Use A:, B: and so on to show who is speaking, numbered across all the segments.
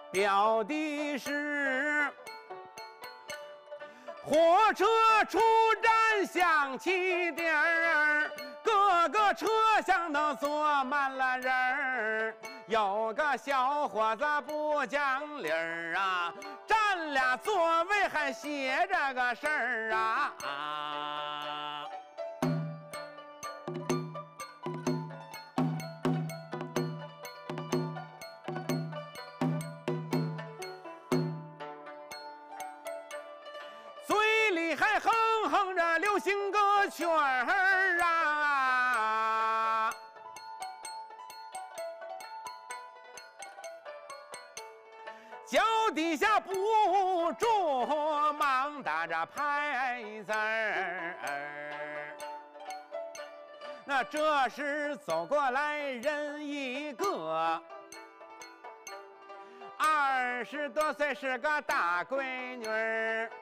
A: 标的是火车出站响起点儿，各个车厢都坐满了人儿。有个小伙子不讲理儿啊，占俩座位还写这个事儿啊。嘴里还哼哼着流行歌曲儿啊，脚底下不住忙打着拍子儿。那这时走过来人一个，20多岁是个大闺女儿。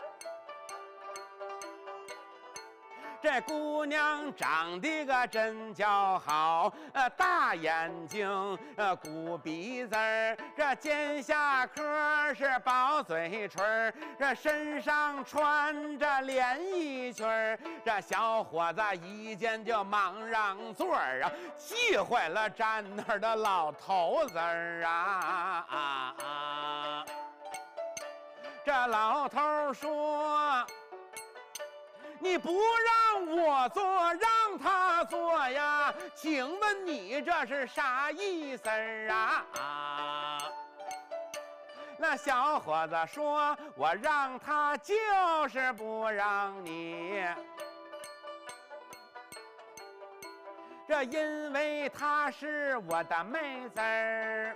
A: 这姑娘长得个真叫好，大眼睛，鼓鼻子儿，这尖下颏是薄嘴唇，这身上穿着连衣裙儿。这小伙子一见就忙让座儿啊，气坏了站那儿的老头子儿啊。这老头说，你不让我坐，让他坐呀？请问你这是啥意思啊？那小伙子说，我让他就是不让你，这因为她是我的妹子儿。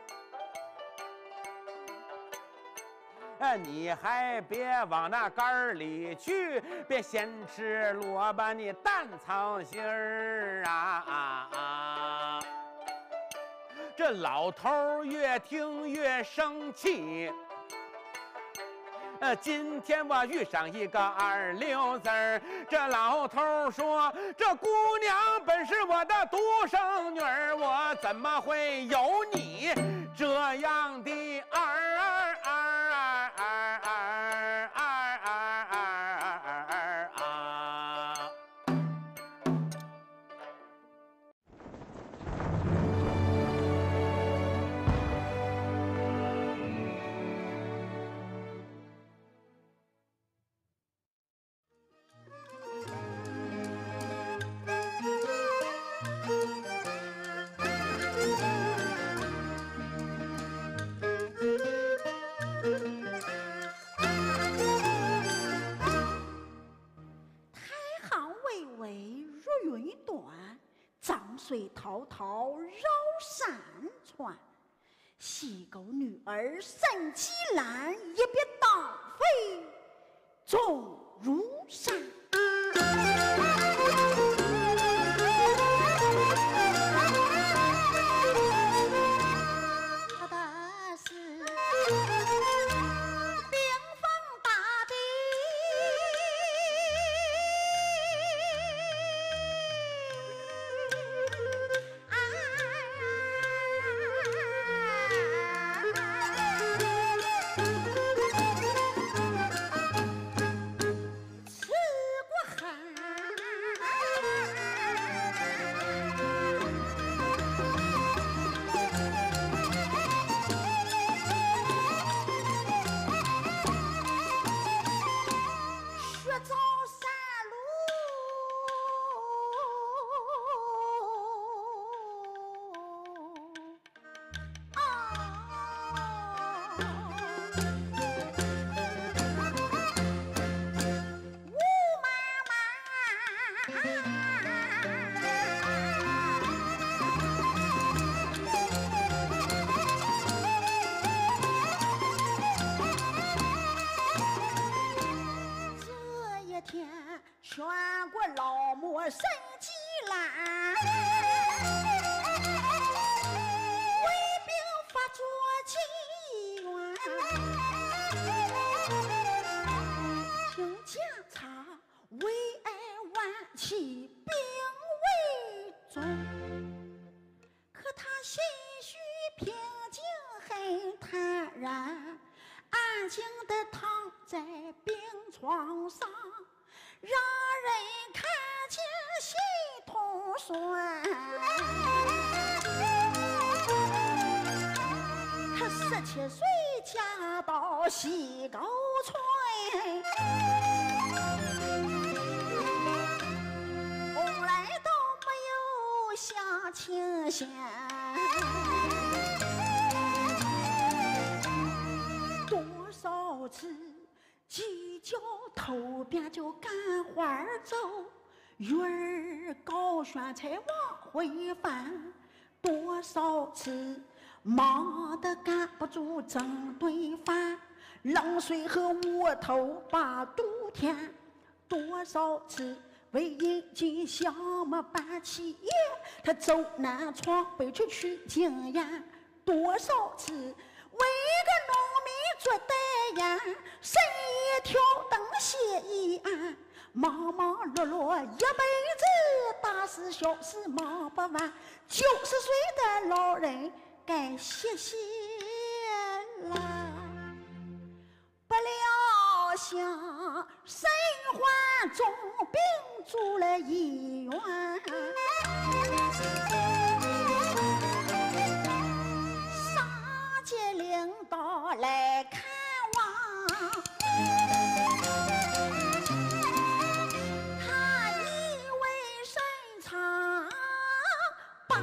A: 你还别往那杆儿里去，别先吃萝卜你淡操心儿啊！这老头越听越生气，今天我遇上一个26子儿。这老头说，这姑娘本是我的独生女儿，我怎么会有你这样的儿啊？
B: 水滔滔绕山川，西沟女儿生起来，一别当飞重如山。他的是冰封大地。此静地躺在病床上，让人看见心痛酸。他17岁嫁到西沟村，从来都没有相亲线。多少次鸡叫头边就赶花走，鱼儿高悬才往回返。多少次忙得赶不住整顿饭，冷水和窝头把肚填。多少次为引进小么办企业，他走南闯北去取经验。多少次为个农民做代言，深夜挑灯写一案，忙忙碌碌一辈子，大事小事忙不完。90岁的老人该歇歇了，不料想身患重病住了医院，上级领导来看望，他以为深藏把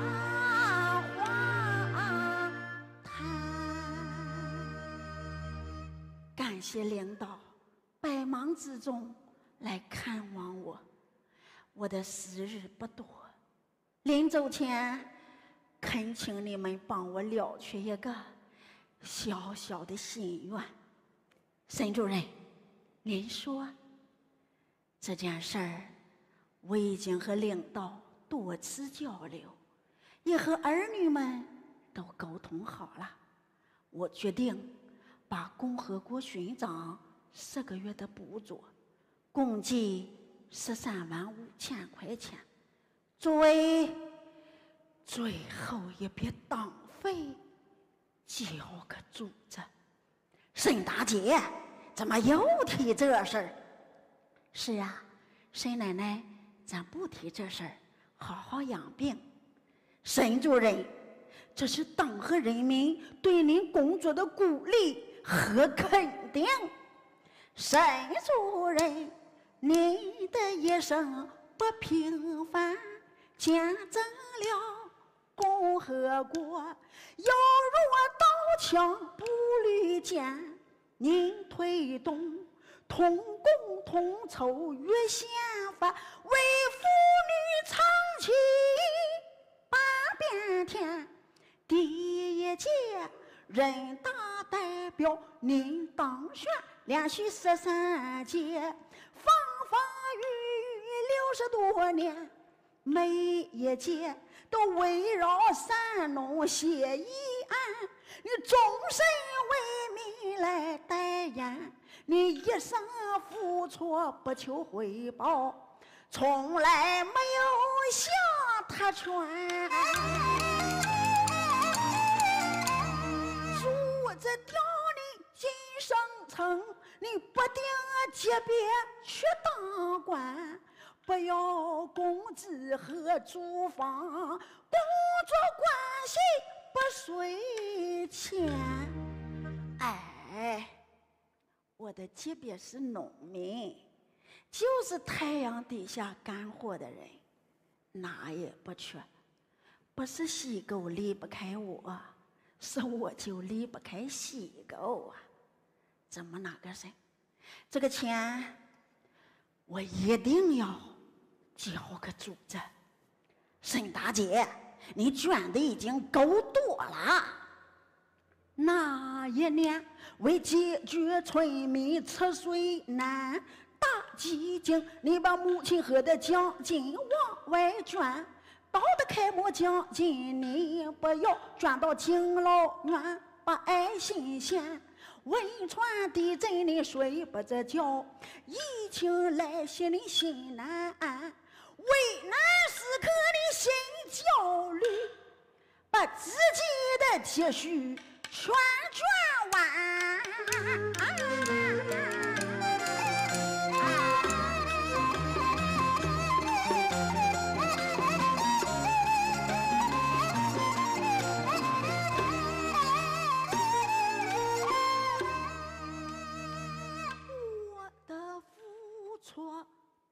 B: 感谢领导百忙之中来看望我，我的时日不多，临走前恳请你们帮我了却一个小小的心愿。沈主任，您说这件事儿我已经和领导多次交流，也和儿女们都沟通好了，我决定把共和国勋章10个月的补助，共计13万5千块钱，作为最后一笔党费，交给组织。沈大姐怎么又提这事儿？是啊，沈奶奶，咱不提这事儿，好好养病。沈主任，这是党和人民对您工作的鼓励和肯定。沈主任，你的一生不平凡，见证了共和国犹如刀枪不离间。您推动同工同酬月宪法，为妇女撑起八变天。第一届人大代表您当选，连续13届，风风雨雨60多年，每一届都围绕三农协议案，你终身为民来代言，你一生付出不求回报，从来没有向他劝。主子调你晋升层，你不定级别去当官，不要工资和住房，工作关系不随钱。哎，我的级别是农民，就是太阳底下干活的人，哪也不缺。不是西沟离不开我，是我就离不开西沟啊。怎么哪个谁？这个钱我一定要交给组织。沈大姐，你捐的已经够多了。那一年为解决村民吃水难，大基金你把母亲河的奖金往外捐，到的开幕奖金你不要捐到敬老院，把爱心献。汶川地震你睡不着觉，疫情来袭你心难安，危难时刻你心焦虑，把自己的积蓄全捐完。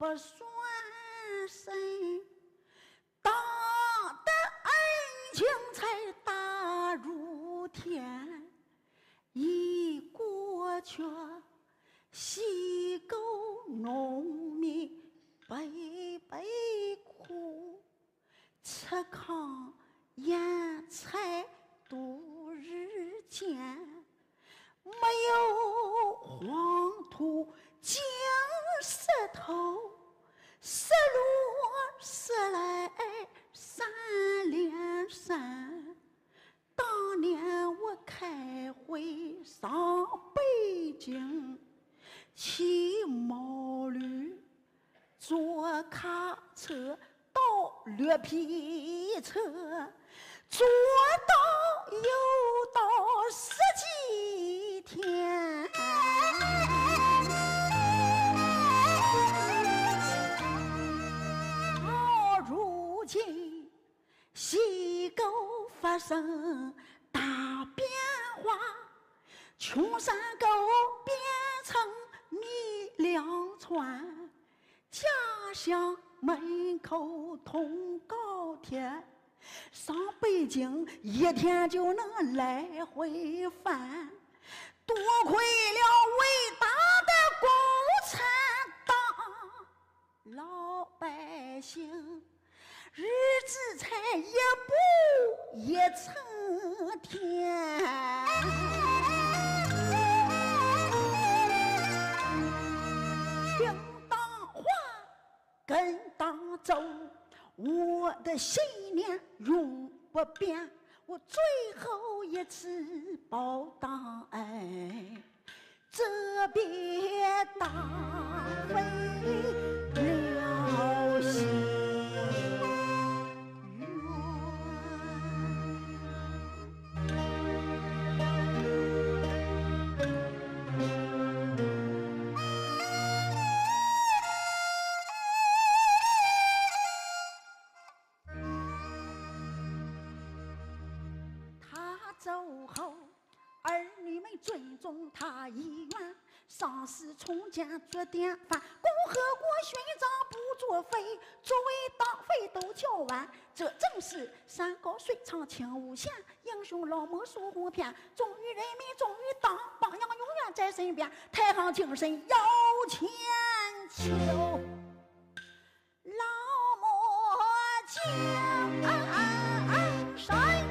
B: 不算什，大的恩情才大如天，一过去细沟农民悲悲苦，吃糠咽菜度日间，没有黄土净石头，石落石来三连山。当年我开会上北京，骑毛驴坐卡车到绿皮车，左到右到十几天。到如今西沟发生大变化，穷山沟变成米粮川，家乡门口通高铁，上北京一天就能来回返，多亏了伟大的共产党，老百姓日子才一步一层天。听党话，跟党走，我的信念永不变。我最后一次报党恩，这别大费了心。走后，儿女们尊重他遗愿，上司从简做典范，共和国勋章不作废，作为党费都交完。这正是山高水长情无限，英雄老谋苏红篇，忠于人民忠于党，榜样永远在身边，太行精神要千秋，老莫江山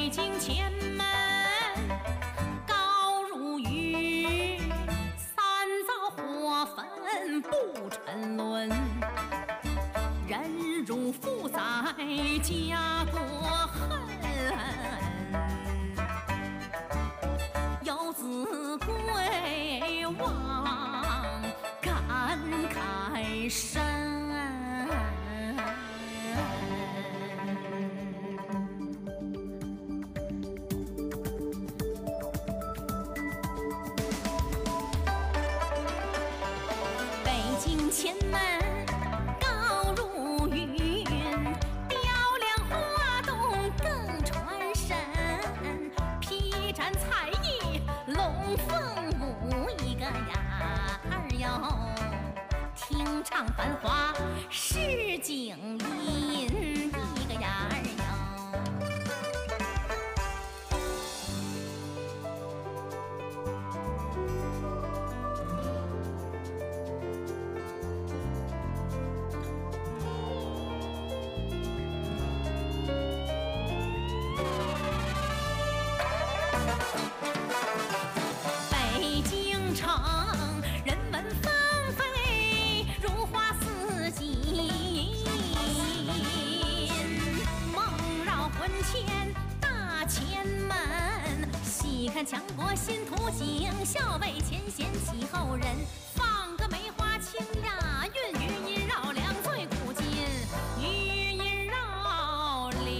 C: 北京前门高如玉，三灶火焚不沉沦，忍辱负载家国恨，游子归望感慨深。前门高如云，雕梁画栋更传神，披展才艺龙凤舞一个样儿哟，听唱繁华市井音一个样儿哟。北京城人文纷飞，如花似锦，梦绕魂牵大前门，细看强国新图景，笑为前贤启后人，放个梅花清雅韵，余音绕梁最古今，余音绕梁，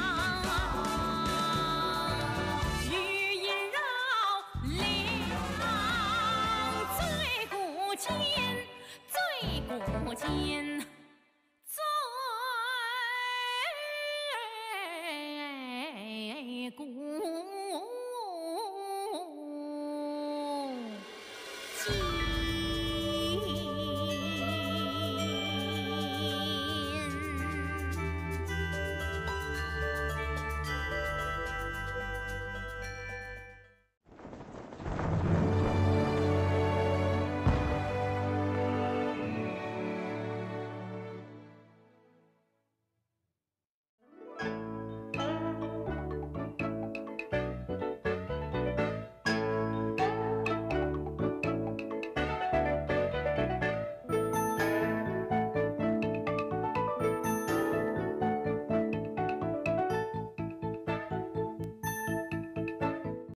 C: 余音绕梁最古今，最古今。